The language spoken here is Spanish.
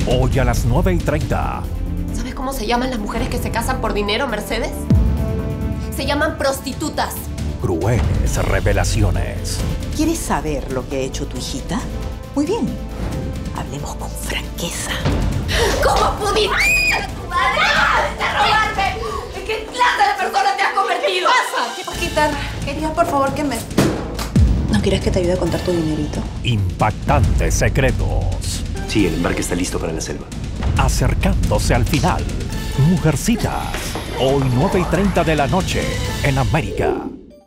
Hoy a las 9:30. ¿Sabes cómo se llaman las mujeres que se casan por dinero, Mercedes? Se llaman prostitutas. Crueles revelaciones. ¿Quieres saber lo que ha hecho tu hijita? Muy bien. Hablemos con franqueza. ¿Cómo pudiste a tu madre a robarme? ¿En qué clase de persona te has convertido? ¿Qué pasa? Paquita, quería por favor que me... ¿No quieres que te ayude a contar tu dinerito? Impactantes secretos. Sí, el embarque está listo para la selva. Acercándose al final. Mujercitas. Hoy 9:30 de la noche en América.